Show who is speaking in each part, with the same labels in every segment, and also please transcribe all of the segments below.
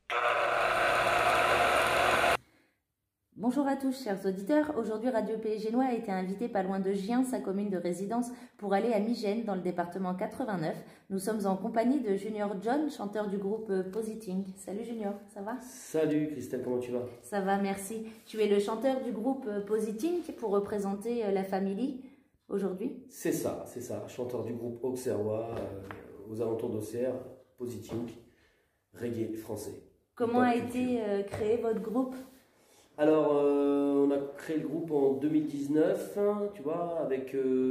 Speaker 1: Bonjour à tous, chers auditeurs. Aujourd'hui, Radio Pays Génois a été invité pas loin de Gien, sa commune de résidence, pour aller à Migène, dans le département 89. Nous sommes en compagnie de Junior John, chanteur du groupe Positing. Salut Junior, ça va?
Speaker 2: Salut Christelle, comment tu vas?
Speaker 1: Ça va, merci. Tu es le chanteur du groupe Positing pour représenter la famille aujourd'hui?
Speaker 2: C'est ça, chanteur du groupe Auxerrois, aux alentours d'Auxerre, Positing, reggae français.
Speaker 1: Comment a été créé votre groupe?
Speaker 2: Alors, on a créé le groupe en 2019, hein, tu vois, avec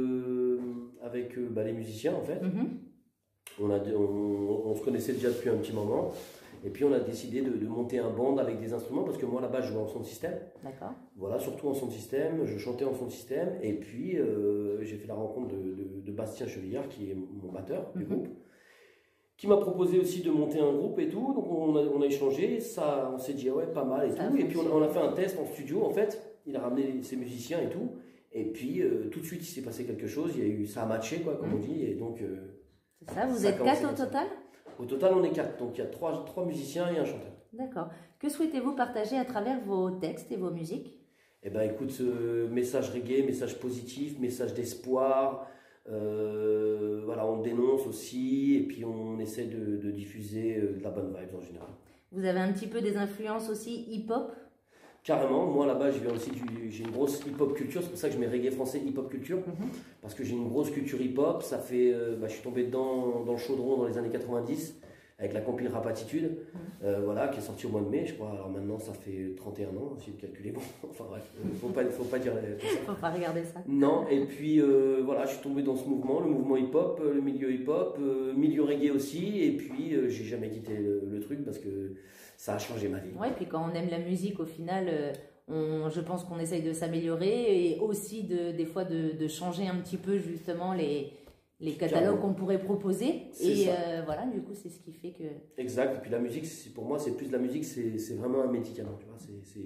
Speaker 2: les musiciens en fait. On se connaissait déjà depuis un petit moment. Et puis on a décidé de monter un band avec des instruments, parce que moi là-bas je jouais en son de système.
Speaker 1: D'accord.
Speaker 2: Voilà, surtout en son de système, je chantais en son de système. Et puis j'ai fait la rencontre de Bastien Chevillard, qui est mon batteur du groupe, qui m'a proposé aussi de monter un groupe et tout. Donc on a échangé, ça, on s'est dit ouais, pas mal et tout. Et puis on a fait un test en studio en fait. Il a ramené ses musiciens et tout. Et puis tout de suite il s'est passé quelque chose. Ça a matché quoi, comme on dit. Et donc
Speaker 1: c'est ça. Vous êtes 4 au total?
Speaker 2: Au total on est 4. Donc il y a 3 musiciens et un chanteur.
Speaker 1: D'accord. Que souhaitez-vous partager à travers vos textes et vos musiques?
Speaker 2: Eh ben écoute, message reggae, message positif, message d'espoir. Voilà, on dénonce aussi, et puis on essaie de diffuser de la bonne vibe en général.
Speaker 1: Vous avez un petit peu des influences aussi hip-hop?
Speaker 2: Carrément, moi là-bas j'ai une grosse hip-hop culture, c'est pour ça que je mets reggae français hip-hop culture, parce que j'ai une grosse culture hip-hop. Ça fait, je suis tombé dedans dans le chaudron dans les années 90, avec la compil Rap Attitude, voilà, qui est sortie au mois de mai, je crois. Alors maintenant ça fait 31 ans, si vous calculez, bon, enfin bref, faut pas dire tout ça.
Speaker 1: Faut pas regarder ça.
Speaker 2: Non, et puis voilà, je suis tombé dans ce mouvement, le mouvement hip-hop, le milieu hip-hop, milieu reggae aussi, et puis j'ai jamais quitté le truc, parce que ça a changé ma vie.
Speaker 1: Ouais, et puis quand on aime la musique, au final, je pense qu'on essaye de s'améliorer, et aussi des fois de changer un petit peu justement les catalogues qu'on pourrait proposer. Et voilà, du coup, c'est ce qui fait que...
Speaker 2: Exact, et puis la musique, pour moi, c'est plus de la musique, c'est vraiment un médicament, tu vois,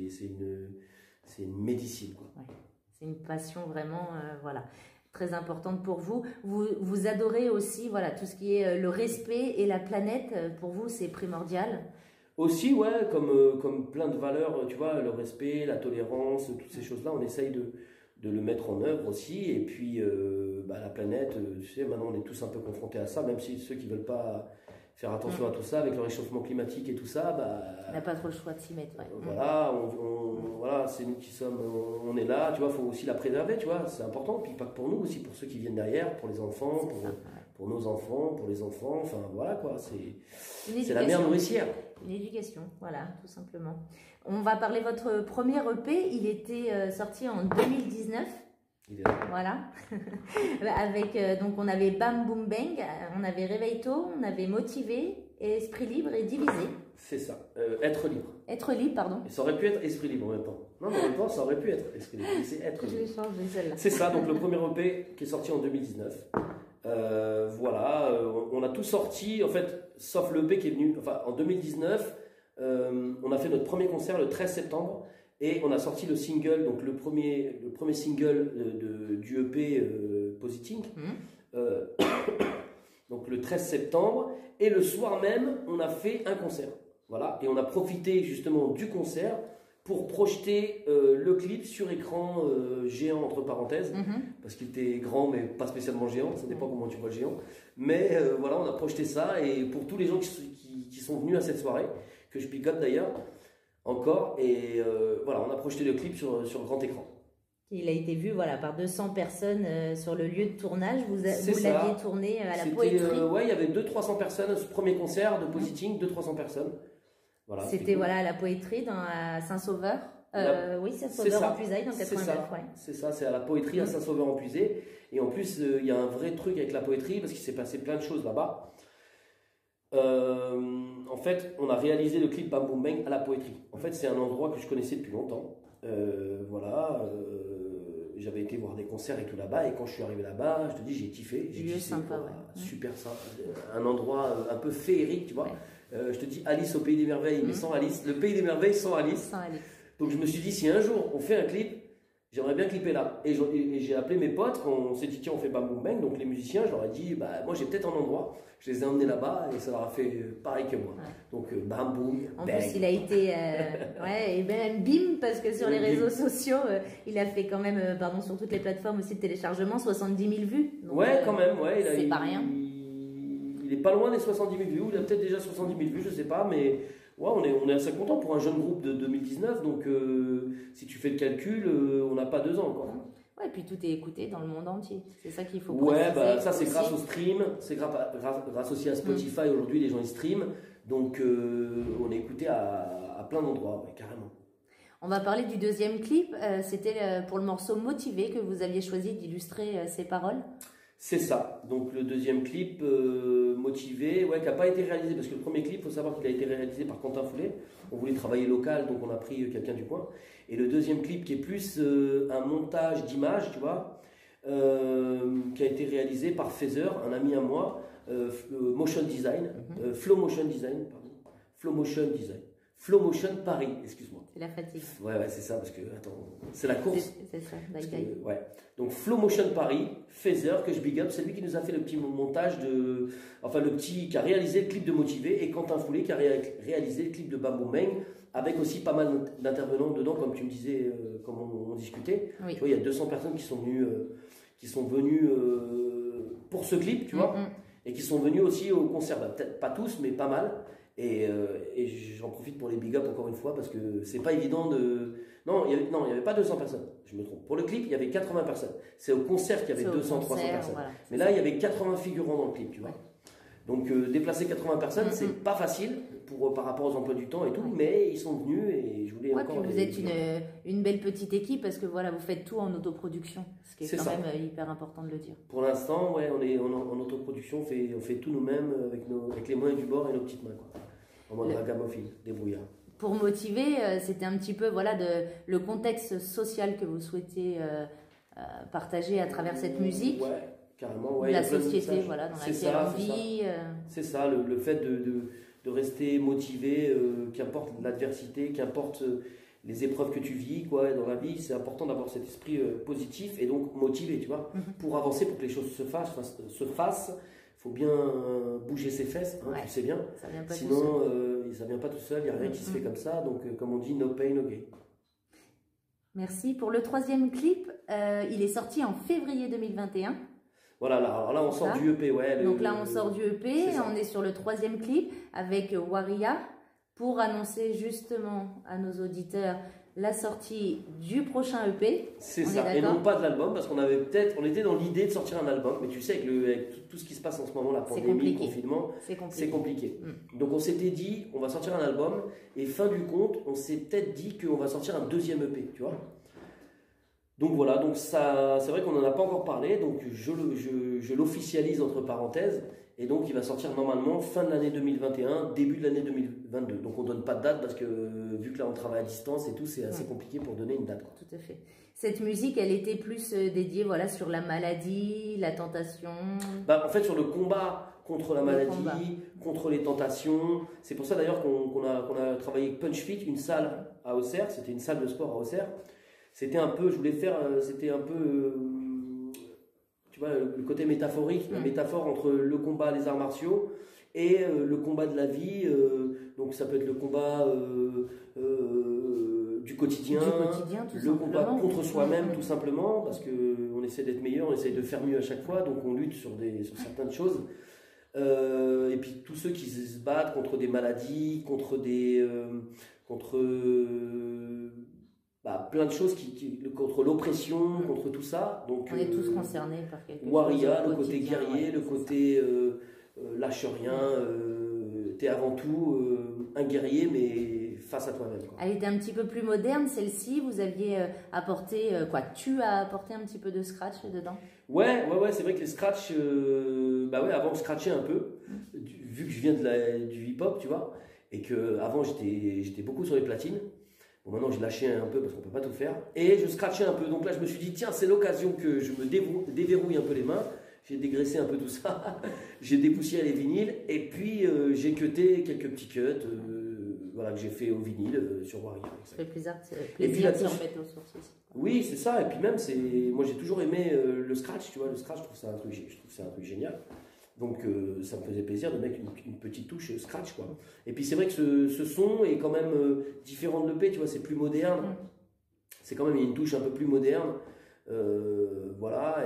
Speaker 2: c'est une médecine, quoi.
Speaker 1: Ouais. C'est une passion vraiment, voilà, très importante pour vous. Vous adorez aussi, voilà, tout ce qui est le respect et la planète. Pour vous, c'est primordial. Aussi,
Speaker 2: ouais, comme plein de valeurs, tu vois, le respect, la tolérance, toutes ces choses-là, on essaye de le mettre en œuvre aussi. Et puis, la planète, tu sais, maintenant on est tous un peu confrontés à ça, même si ceux qui veulent pas faire attention à tout ça, avec le réchauffement climatique et tout ça,
Speaker 1: on n'a pas trop le choix de s'y mettre. Ouais.
Speaker 2: Voilà, voilà, c'est nous qui sommes, on est là, tu vois, il faut aussi la préserver, tu vois, c'est important. Puis pas que pour nous, aussi pour ceux qui viennent derrière, pour les enfants, pour nos enfants, pour les enfants, enfin voilà quoi, c'est la mère nourricière.
Speaker 1: Une éducation, voilà, tout simplement. On va parler de votre premier EP, il était sorti en 2019. Voilà. Avec, donc on avait Bam Boom Bang, on avait Réveil Tôt, on avait Motivé, Esprit Libre et Divisé.
Speaker 2: C'est ça, Être Libre.
Speaker 1: Être Libre, pardon.
Speaker 2: Et ça aurait pu être Esprit Libre en même temps. Non, mais en même temps, ça aurait pu être Esprit Libre. C'est Être Libre.
Speaker 1: Je l'ai changé celle-là.
Speaker 2: C'est ça, donc le premier EP qui est sorti en 2019. Voilà, on a tout sorti, en fait, sauf le EP qui est venu, enfin en 2019, on a fait notre premier concert le 13 septembre et on a sorti le single, donc le premier single du EP Positing, donc le 13 septembre, et le soir même, on a fait un concert. Voilà, et on a profité justement du concert pour projeter le clip sur écran géant entre parenthèses, parce qu'il était grand mais pas spécialement géant, ça dépend comment tu vois le géant. Mais voilà, on a projeté ça, et pour tous les gens qui sont venus à cette soirée, que je picote d'ailleurs encore, et voilà, on a projeté le clip sur grand écran.
Speaker 1: Il a été vu voilà, par 200 personnes sur le lieu de tournage. Vous l'aviez tourné à la Poétrie.
Speaker 2: Ouais, il y avait 200-300 personnes, ce premier concert de Positing, 200-300 personnes.
Speaker 1: Voilà, c'était cool. Voilà, à la Poétrie, à Saint-Sauveur. Oui, Saint-Sauveur-en-Puisaye, dans 89.
Speaker 2: C'est ça, c'est à la Poétrie, à Saint-Sauveur-en-Puisaye. Et en plus, il y a un vrai truc avec la Poétrie, parce qu'il s'est passé plein de choses là-bas. En fait, on a réalisé le clip Bam Boom Bang à la Poétrie. En fait, c'est un endroit que je connaissais depuis longtemps. Voilà, j'avais été voir des concerts et tout là-bas, et quand je suis arrivé là-bas, je te dis, j'ai kiffé. J'ai dit,
Speaker 1: sympa,
Speaker 2: super sympa, un endroit un peu féerique, tu vois. Je te dis Alice au Pays des Merveilles, mais sans Alice. Le Pays des Merveilles sans Alice. Donc je me suis dit, si un jour on fait un clip, J'aimerais bien clipper là. Et j'ai appelé mes potes quand on s'est dit tiens on fait Bam Boom Bang, donc les musiciens, je leur ai dit bah moi j'ai peut-être un endroit. Je les ai emmenés là-bas et ça leur a fait pareil que moi. Ouais. Donc Bam Boom
Speaker 1: En
Speaker 2: Bang.
Speaker 1: plus il a été ouais, et même bim parce que sur les réseaux sociaux il a fait quand même pardon sur toutes les plateformes aussi de téléchargement 70 000 vues.
Speaker 2: Donc, ouais quand même ouais.
Speaker 1: C'est pas rien.
Speaker 2: Il est pas loin des 70 000 vues. Il a peut-être déjà 70 000 vues je sais pas mais. Ouais, on est assez content pour un jeune groupe de 2019, donc si tu fais le calcul, on n'a pas 2 ans quoi.
Speaker 1: Ouais, et puis tout est écouté dans le monde entier, c'est ça qu'il faut
Speaker 2: préciser. Ouais, bah, ça c'est grâce au stream, c'est grâce aussi à Spotify, aujourd'hui les gens ils streament, donc on est écouté à plein d'endroits, ouais, carrément.
Speaker 1: On va parler du deuxième clip, c'était pour le morceau Motivé que vous aviez choisi d'illustrer ses paroles.
Speaker 2: C'est ça, donc le deuxième clip Motivé, ouais, qui n'a pas été réalisé, parce que le premier clip, il faut savoir qu'il a été réalisé par Quentin Foulet. On voulait travailler local, donc on a pris quelqu'un du coin. Et le deuxième clip qui est plus un montage d'images, tu vois, qui a été réalisé par Feather, un ami à moi, Motion Design, Flow Motion Design, pardon, Flow Motion Design. Flow Motion Paris, excuse-moi.
Speaker 1: C'est la fatigue.
Speaker 2: Ouais, c'est ça, parce que, attends, c'est la course.
Speaker 1: C'est ça,
Speaker 2: ouais. Donc, Flow Motion Paris, Feather, que je big up, c'est lui qui nous a fait le petit montage qui a réalisé le clip de Motivé, et Quentin Foulet qui a réalisé le clip de Bam Boom Bang, avec aussi pas mal d'intervenants dedans, comme tu me disais, comme on discutait. Oui. Tu vois, il y a 200 personnes qui sont venues pour ce clip, tu vois, et qui sont venues aussi au concert. Bah, peut-être pas tous, mais pas mal. Et j'en profite pour les big up encore une fois parce que c'est pas évident de. Non, il n'y avait pas 200 personnes, je me trompe. Pour le clip, il y avait 80 personnes. C'est au concert qu'il y avait 200, 300 personnes. Voilà, mais là, il y avait 80 figurants dans le clip, tu vois. Ouais. Donc déplacer 80 personnes, c'est pas facile par rapport aux emplois du temps et tout, mais ils sont venus et je voulais encore.
Speaker 1: Puis vous êtes une belle petite équipe parce que voilà, vous faites tout en autoproduction, ce qui est quand même hyper important de le dire.
Speaker 2: Pour l'instant, ouais, on est en autoproduction, on fait tout nous-mêmes avec les moyens du bord et nos petites mains, quoi. En mode ragamuffin, débrouillard.
Speaker 1: Pour motiver, c'était un petit peu voilà, le contexte social que vous souhaitiez partager à travers cette musique.
Speaker 2: Ouais, carrément. Ouais,
Speaker 1: la société voilà, dans laquelle on vit.
Speaker 2: C'est ça, le fait de rester motivé, qu'importe l'adversité, qu'importe les épreuves que tu vis quoi, dans la vie, c'est important d'avoir cet esprit positif et donc motivé, tu vois, pour avancer, pour que les choses se fassent. Il faut bien bouger ses fesses, hein, tu sais bien.
Speaker 1: Ça vient pas
Speaker 2: sinon, ça ne vient pas tout seul, il n'y a rien qui se fait comme ça. Donc, comme on dit, no pain, no gain.
Speaker 1: Merci. Pour le troisième clip, il est sorti en février 2021.
Speaker 2: Voilà, alors là, on sort du EP. Ouais,
Speaker 1: donc là, on sort du EP. On est sur le troisième clip avec Waria pour annoncer justement à nos auditeurs la sortie du prochain EP.
Speaker 2: C'est ça, et non pas de l'album, parce on était dans l'idée de sortir un album, mais tu sais, avec tout ce qui se passe en ce moment, la pandémie, le confinement, c'est compliqué. Donc on s'était dit, on va sortir un album, et fin du compte, on s'est peut-être dit qu'on va sortir un deuxième EP, tu vois. Donc voilà, donc ça, c'est vrai qu'on n'en a pas encore parlé, donc je l'officialise entre parenthèses. Et donc, il va sortir normalement fin de l'année 2021, début de l'année 2022. Donc, on ne donne pas de date parce que vu que là, on travaille à distance et tout, c'est assez compliqué pour donner une date, quoi.
Speaker 1: Tout à fait. Cette musique, elle était plus dédiée voilà, sur la maladie, la tentation.
Speaker 2: Bah, en fait, sur le combat contre la maladie, contre les tentations. C'est pour ça d'ailleurs qu'on a travaillé avec Punch Fit, une salle à Auxerre. C'était une salle de sport à Auxerre. C'était un peu, je voulais faire, c'était un peu... tu vois, le côté métaphorique, la métaphore entre le combat, les arts martiaux et le combat de la vie. Donc ça peut être le combat du quotidien, le combat contre soi-même tout simplement, parce qu'on essaie d'être meilleur, on essaie de faire mieux à chaque fois, donc on lutte sur certaines choses. Et puis tous ceux qui se battent contre des maladies, contre plein de choses contre l'oppression, contre tout ça. Donc,
Speaker 1: on est tous concernés par quelque chose.
Speaker 2: Waria, le côté guerrier, le côté lâche rien, t'es avant tout un guerrier, mais face à toi-même.
Speaker 1: Elle était un petit peu plus moderne, celle-ci. Vous aviez apporté quoi? Tu as apporté un petit peu de scratch dedans?
Speaker 2: Ouais, c'est vrai que les scratchs, avant on scratchait un peu, vu que je viens du hip-hop, tu vois, et que avant j'étais beaucoup sur les platines. Bon, maintenant, je lâchais un peu parce qu'on ne peut pas tout faire. Et je scratchais un peu. Donc là, je me suis dit, tiens, c'est l'occasion que je me déverrouille un peu les mains. J'ai dégraissé un peu tout ça. J'ai dépoussiéré les vinyles. Et puis, j'ai cuté quelques petits cuts. voilà, que j'ai fait au vinyle sur Warrior.
Speaker 1: Ça fait plaisir de s'en remettre aux sources aussi.
Speaker 2: Oui, c'est ça. Et puis même, moi j'ai toujours aimé le scratch, tu vois. Le scratch, je trouve ça un truc génial. Donc ça me faisait plaisir de mettre une petite touche scratch, quoi. Et puis c'est vrai que ce son est quand même différent de l'EP, tu vois, c'est plus moderne. C'est quand même une touche un peu plus moderne. Voilà,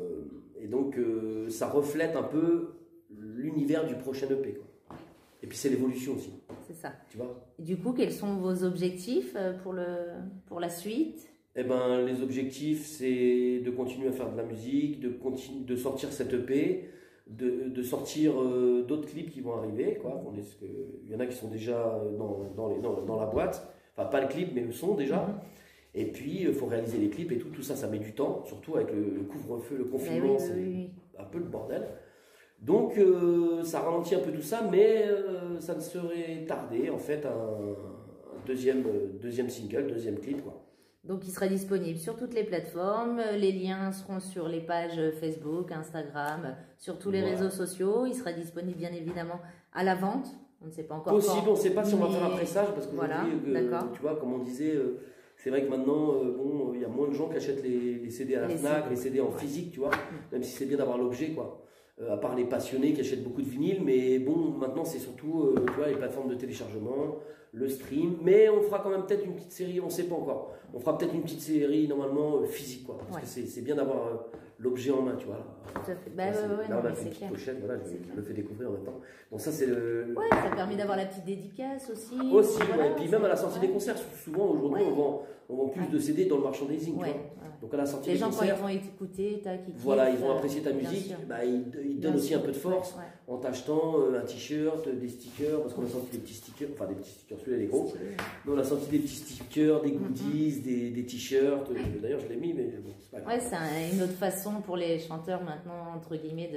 Speaker 2: et donc ça reflète un peu l'univers du prochain EP, quoi. Et puis c'est l'évolution aussi.
Speaker 1: C'est ça.
Speaker 2: Tu vois.
Speaker 1: Et du coup, quels sont vos objectifs pour la suite?
Speaker 2: Eh ben, les objectifs, c'est de continuer à faire de la musique, de sortir cette EP, de sortir d'autres clips qui vont arriver, quoi. Il y en a qui sont déjà dans la boîte. Enfin, pas le clip, mais le son déjà. Et puis, il faut réaliser les clips et tout ça, ça met du temps, surtout avec le couvre-feu, le confinement, c'est un peu le bordel. Donc, ça ralentit un peu tout ça, mais ça ne serait tardé, en fait, un deuxième single, deuxième clip, quoi.
Speaker 1: Donc, il sera disponible sur toutes les plateformes. Les liens seront sur les pages Facebook, Instagram, sur tous les réseaux sociaux. Il sera disponible, bien évidemment, à la vente. On ne sait pas encore
Speaker 2: possible, on ne sait pas si on va faire un pressage, parce qu'aujourd'hui, tu vois, comme on disait... c'est vrai que maintenant, il y a moins de gens qui achètent les CD à la FNAC, les CD en physique, tu vois, même si c'est bien d'avoir l'objet, quoi. À part les passionnés qui achètent beaucoup de vinyles, mais bon, maintenant c'est surtout tu vois, les plateformes de téléchargement, le stream, mais on fera quand même peut-être une petite série, on ne sait pas encore. On fera peut-être une petite série normalement physique, quoi, parce que c'est bien d'avoir l'objet en main, tu vois.
Speaker 1: Tout à fait.
Speaker 2: Là, on a fait une petite pochette, voilà, je le fais découvrir en même temps. Bon, ça c'est le.
Speaker 1: Ouais, ça permet d'avoir la petite dédicace aussi.
Speaker 2: Aussi, voilà, et puis même à la sortie des concerts, souvent aujourd'hui on vend plus de CD dans le merchandising, tu vois. Donc à la sortie des concerts,
Speaker 1: les gens quand ils vont écouter,
Speaker 2: voilà, ils vont apprécier ta musique, bah, ils donnent aussi un peu de force en t'achetant un t-shirt, des stickers, parce qu'on a sorti des petits stickers, enfin des petits stickers, celui-là les gros. Nous on a sorti des petits stickers, des goodies, des t-shirts. D'ailleurs je l'ai mis, mais bon, c'est pas grave.
Speaker 1: Ouais, c'est une autre façon pour les chanteurs maintenant, entre guillemets,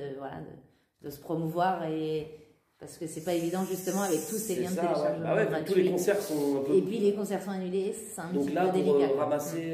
Speaker 1: de se promouvoir parce que c'est pas évident justement avec tous ces liens de téléchargement.
Speaker 2: Bah ouais, tous les concerts sont un peu...
Speaker 1: Et puis les concerts sont annulés, c'est un petit peu délicat.
Speaker 2: Donc là, pour ramasser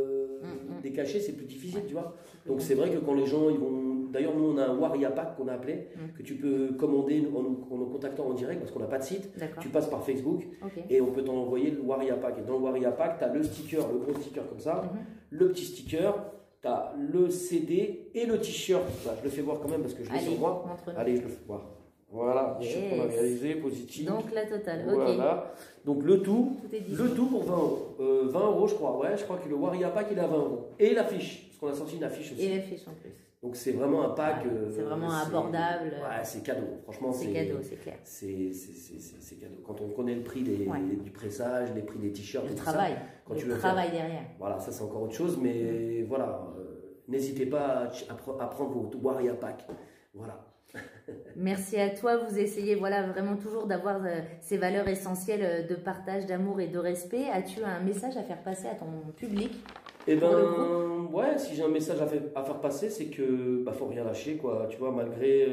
Speaker 2: des cachets, c'est plus difficile, tu vois. Donc c'est vrai que quand les gens, ils vont... D'ailleurs, nous, on a un Warrior Pack qu'on a appelé, que tu peux commander en nous contactant en direct, parce qu'on n'a pas de site. Tu passes par Facebook, et on peut t'envoyer le Warrior Pack. Et dans le Warrior Pack, tu as le sticker, le gros sticker comme ça, le petit sticker, tu as le CD et le t-shirt. Je le fais voir quand même, parce que je l'ai sur moi. Allez, je le fais voir. Voilà, t-shirt qu'on a réalisé, positif.
Speaker 1: Donc la totale,
Speaker 2: voilà. Donc le tout pour 20 €. 20 € je crois, ouais, je crois que le Warrior Pack il est à 20 €. Et l'affiche, parce qu'on a sorti une affiche aussi.
Speaker 1: Et l'affiche en plus.
Speaker 2: Donc c'est vraiment un pack.
Speaker 1: C'est vraiment abordable.
Speaker 2: Ouais, c'est cadeau, franchement.
Speaker 1: C'est cadeau, c'est clair.
Speaker 2: C'est cadeau. Quand on connaît le prix du pressage, les prix des t-shirts,
Speaker 1: le travail.
Speaker 2: Quand
Speaker 1: le travail derrière.
Speaker 2: Voilà, ça c'est encore autre chose, mais voilà, n'hésitez pas à prendre votre Warrior Pack. Voilà.
Speaker 1: Merci à toi, vous essayez vraiment toujours d'avoir ces valeurs essentielles de partage, d'amour et de respect. As-tu un message à faire passer à ton public?
Speaker 2: Eh ben, ouais, si j'ai un message à faire passer, c'est que faut rien lâcher, quoi. Tu vois, malgré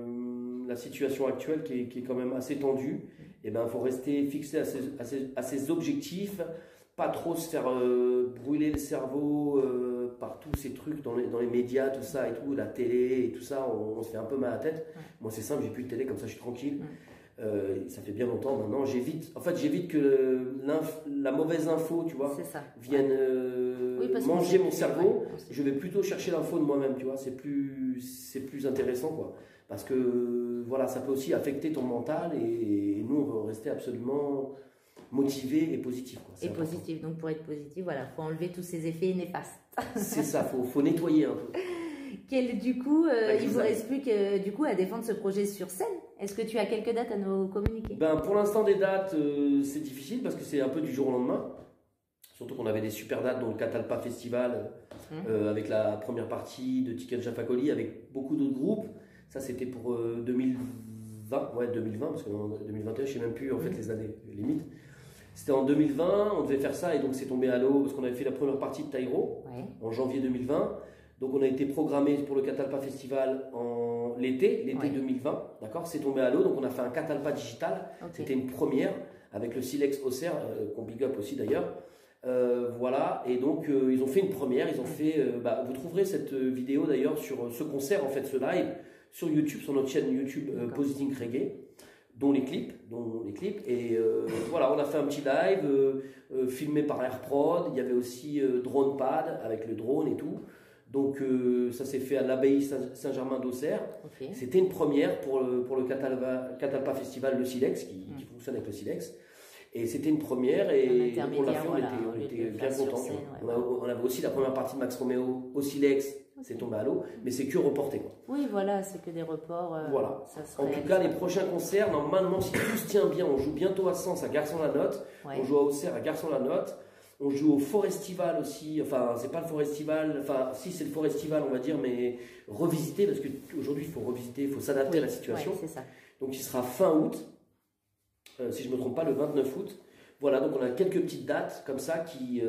Speaker 2: la situation actuelle qui est quand même assez tendue, il faut rester fixé à ses objectifs, pas trop se faire brûler le cerveau par tous ces trucs dans les médias, tout ça et tout, la télé et tout ça, on se fait un peu mal à la tête. Moi c'est simple, j'ai plus de télé, comme ça je suis tranquille. Ça fait bien longtemps maintenant, j'évite que la mauvaise info, tu vois, vienne manger mon cerveau. Je vais plutôt chercher l'info de moi-même, tu vois, c'est plus intéressant, quoi. Parce que voilà, ça peut aussi affecter ton mental et nous on veut rester absolument motivé et positif, quoi.
Speaker 1: Et positif, donc pour être positif, voilà, faut enlever tous ces effets néfastes.
Speaker 2: C'est ça, faut nettoyer un peu.
Speaker 1: Du coup, il ne vous reste plus que à défendre ce projet sur scène. Est-ce que tu as quelques dates à nous communiquer?
Speaker 2: Pour l'instant, des dates, c'est difficile parce que c'est un peu du jour au lendemain. Surtout qu'on avait des super dates, dont le Catalpa Festival, avec la première partie de Ticket Jafakoli, avec beaucoup d'autres groupes. Ça, c'était pour 2020, ouais, 2020, parce que en 2021, je ne sais même plus en fait les années limites. C'était en 2020, on devait faire ça et donc c'est tombé à l'eau parce qu'on avait fait la première partie de Taïro en janvier 2020. Donc on a été programmé pour le Catalpa Festival en l'été 2020, d'accord. C'est tombé à l'eau, donc on a fait un Catalpa digital. C'était une première avec le Silex Auxerre, qu'on big up aussi d'ailleurs. Voilà, et donc ils ont fait une première, ils ont fait. Vous trouverez cette vidéo d'ailleurs sur ce concert, en fait, ce live, sur YouTube, sur notre chaîne YouTube Positing Reggae. dont les clips. Et voilà, on a fait un petit live filmé par AirProd. Il y avait aussi DronePad avec le drone et tout. Donc ça s'est fait à l'abbaye Saint-Germain d'Auxerre. Okay. C'était une première pour le Catalpa Festival, le Silex, qui fonctionne avec le Silex. Et c'était une première et on l'a fait, on était bien contents. Ouais. On avait aussi la première partie de Max Romeo au Silex, c'est tombé à l'eau, mais c'est que reporté. Quoi.
Speaker 1: Oui, voilà, c'est que des reports.
Speaker 2: Voilà. En tout cas, les prochains concerts, normalement, si tout se tient bien, on joue bientôt à Sens à Garçon-la-Note, on joue à Auxerre à Garçon-la-Note. On joue au Forestival aussi, enfin c'est pas le Forestival, enfin si c'est le Forestival on va dire, mais revisité parce qu'aujourd'hui il faut revisiter, il faut s'adapter à la situation.
Speaker 1: C'est ça.
Speaker 2: Donc il sera fin août, si je ne me trompe pas, le 29 août. Voilà, donc on a quelques petites dates comme ça qui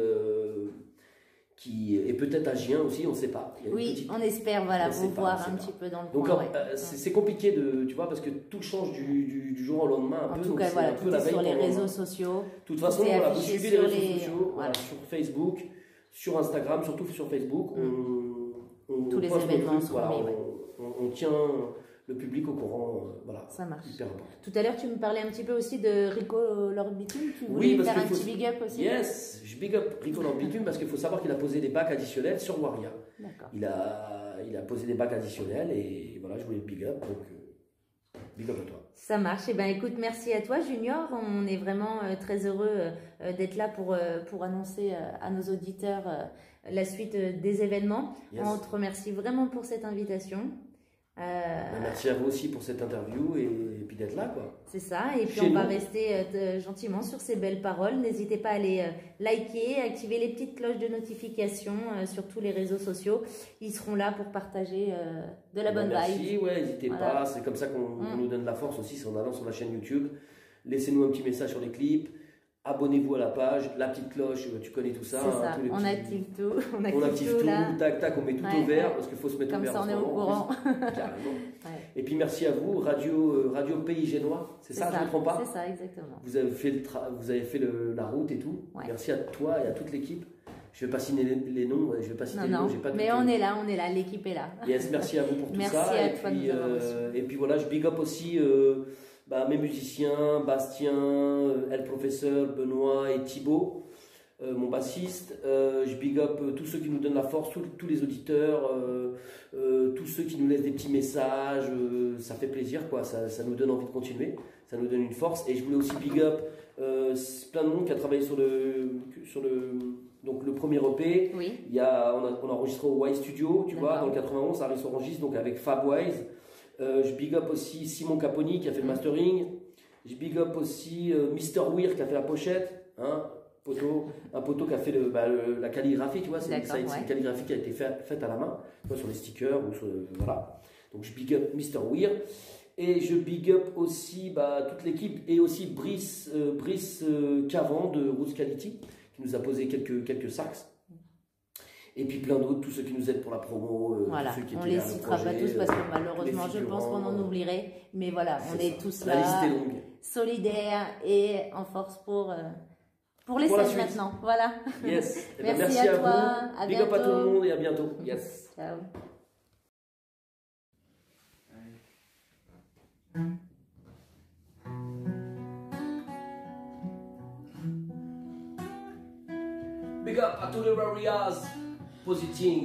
Speaker 2: et peut-être à Gien aussi, on ne sait pas.
Speaker 1: Oui, on espère, voilà, vous voir un petit peu dans le
Speaker 2: coin. Donc c'est compliqué tu vois, parce que tout change du jour au lendemain un peu.
Speaker 1: En tout cas, voilà, tout est sur les réseaux sociaux.
Speaker 2: De toute façon, voilà, vous suivez les réseaux sociaux, voilà, sur Facebook, sur Instagram, surtout sur Facebook.
Speaker 1: Tous les événements sont mis,
Speaker 2: on tient le public au courant, voilà.
Speaker 1: Ça marche.
Speaker 2: Hyper important.
Speaker 1: Tout à l'heure, tu me parlais un petit peu aussi de Rico Lord Bitume. Tu voulais faire un petit big up aussi.
Speaker 2: Yes, je big up Rico Lord Bitume parce qu'il faut savoir qu'il a posé des bacs additionnels sur Waria.
Speaker 1: D'accord.
Speaker 2: Il a posé des bacs additionnels et voilà, je voulais le big up, donc big up à toi.
Speaker 1: Ça marche. Eh ben, écoute, merci à toi, Junior. On est vraiment très heureux d'être là pour annoncer à nos auditeurs la suite des événements. Yes. On te remercie vraiment pour cette invitation.
Speaker 2: Merci à vous aussi pour cette interview et puis d'être là, quoi.
Speaker 1: C'est ça, et puis on va rester gentiment sur ces belles paroles. N'hésitez pas à aller liker, activer les petites cloches de notification sur tous les réseaux sociaux. Ils seront là pour partager de la bonne vibe.
Speaker 2: Merci, ouais, n'hésitez pas, c'est comme ça qu'on nous donne la force aussi, c'est en allant sur la chaîne YouTube. Laissez-nous un petit message sur les clips. Abonnez-vous à la page, la petite cloche, tu connais tout ça.
Speaker 1: C'est ça,
Speaker 2: tous les
Speaker 1: on active tout.
Speaker 2: On active tout, tac, tac, on met tout au vert parce qu'il faut se mettre au vert.
Speaker 1: Comme ça, on est au courant.
Speaker 2: Carrément. Et puis merci à vous, Radio Pays Génois, c'est ça, je ne me trompe pas?
Speaker 1: C'est ça, exactement.
Speaker 2: Vous avez fait, la route et tout. Ouais. Merci à toi et à toute l'équipe. Je ne vais pas signer les noms, je vais pas citer les noms.
Speaker 1: Mais on est là, l'équipe est là.
Speaker 2: Yes, merci à vous pour tout
Speaker 1: merci
Speaker 2: ça.
Speaker 1: Merci à toi de nous avoir reçus.
Speaker 2: Et puis voilà, je big up aussi mes musiciens, Bastien, El Professeur, Benoît et Thibaut, mon bassiste. Je big up tous ceux qui nous donnent la force, tous les auditeurs, tous ceux qui nous laissent des petits messages. Ça fait plaisir, quoi. Ça nous donne envie de continuer, ça nous donne une force. Et je voulais aussi big up plein de monde qui a travaillé sur le premier EP.
Speaker 1: Oui.
Speaker 2: On a enregistré au Y Studio, tu vois, dans le 91, ça s'enregistre donc avec Fabwise. Je big up aussi Simon Caponi qui a fait le mastering. Je big up aussi Mr. Weir qui a fait la pochette. Hein, un poteau qui a fait la calligraphie, tu vois. C'est une calligraphie qui a été faite à la main, tu vois, sur les stickers. Voilà. Donc je big up Mr. Weir. Et je big up aussi toute l'équipe et aussi Brice Cavan de Roots Quality qui nous a posé quelques sax. Et puis plein d'autres, tous ceux qui nous aident pour la promo.
Speaker 1: Voilà,
Speaker 2: ceux qui
Speaker 1: on ne les citera pas tous parce que malheureusement je pense qu'on en oublierait. Mais voilà, on est tous là, solidaires et en force pour les scènes maintenant. Voilà.
Speaker 2: Yes.
Speaker 1: Merci à toi.
Speaker 2: À bientôt. Big up à tout le monde et à bientôt. Yes.
Speaker 1: Ciao.
Speaker 2: Big up à tous les Warriors. Positing.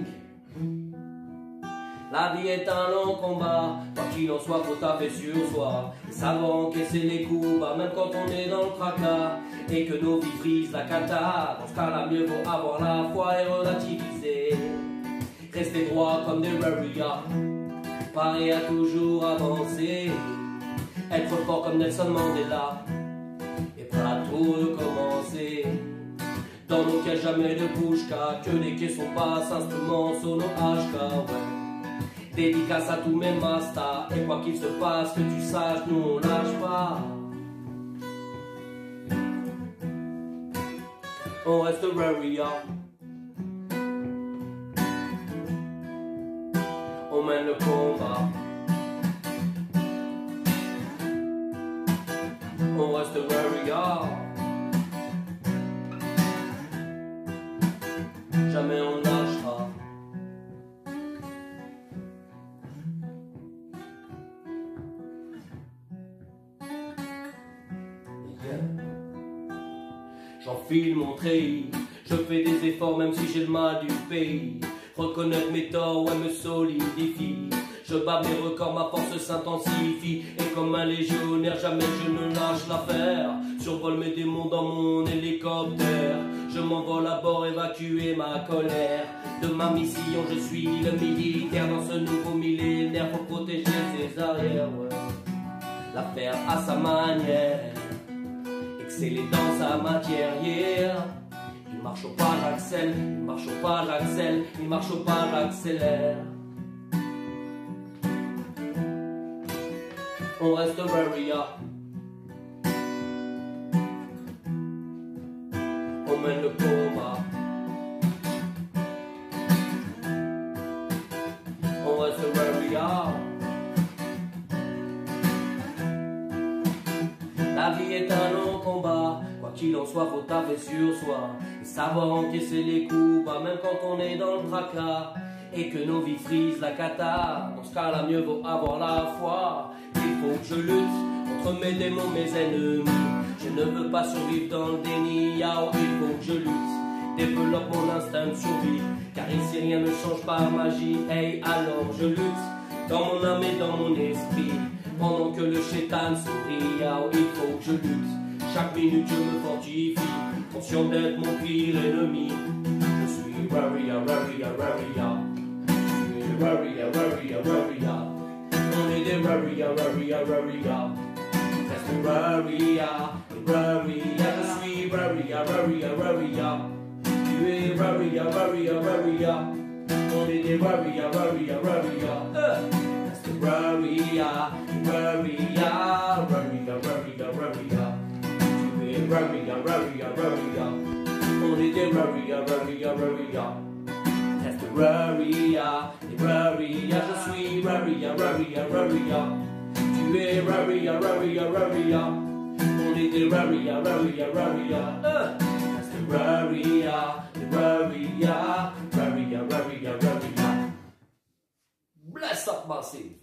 Speaker 2: La vie est un long combat, quoi qu'il en soit, faut taper sur soi. Et savoir encaisser les coups, même quand on est dans le tracas. Et que nos vies brisent la cata. Dans ce cas-là, mieux vaut avoir la foi et relativiser. Rester droit comme des warriors, pareil à toujours avancer. Être fort comme Nelson Mandela, et prêt à tout recommencer. Dans nos caisses jamais de bouche-ca, que des caissons passent, instruments sono HK, ouais. Dédicace à tous mes mastas, et quoi qu'il se passe, que tu saches, nous on lâche pas. On reste warrior. On mène le combat. On reste warrior. Jamais on lâchera. j'enfile mon treillis. Je fais des efforts même si j'ai le mal du pays. Reconnaître mes torts, ouais, me solidifie. Je bats mes records, ma force s'intensifie. Et comme un légionnaire, jamais je ne lâche l'affaire. Survole mes démons dans mon hélicoptère. Je m'envole à bord, évacuer ma colère. De ma mission, je suis le militaire. Dans ce nouveau millénaire, faut protéger ses arrières, ouais. La faire à sa manière, exceller dans sa matière, yeah. Il marche au pas, j'accèle, il marche au pas, j'accèle, il marche au pas, j'accélère. On reste warrior. On mène le combat. On reste warrior. La vie est un long combat. Quoi qu'il en soit, faut taper sur soi et savoir encaisser les coups, bah, même quand on est dans le tracas et que nos vies frisent la cata. Dans ce cas-là, mieux vaut avoir la foi. Il faut que je lutte contre mes démons, mes ennemis. Je ne veux pas survivre dans le déni. Yao, il faut que je lutte, développe mon instinct de survie. Car ici rien ne change par magie. Hey, alors je lutte dans mon âme et dans mon esprit. Pendant que le chétan sourit, yao, il faut que je lutte. Chaque minute je me fortifie, conscient d'être mon pire ennemi. Je suis warrior, warrior, warrior. Je suis warrior, warrior, warrior. On est des warrior, warrior, warrior. Reste warrior, warrior. Je suis warrior, warrior, warrior. Tu es warrior, warrior, warrior. On est des warrior, warrior, warrior. Reste warrior, warrior, warrior, warrior, warrior. Tu es warrior, warrior, warrior. On est des warrior, warrior, warrior. Reste warrior, warrior. Je suis warrior, warrior, warrior. Tu es warrior, warrior, warrior. On est des warrior, warrior, warrior. Reste warrior, warrior, warrior, warrior, warrior. Bless up, Massive.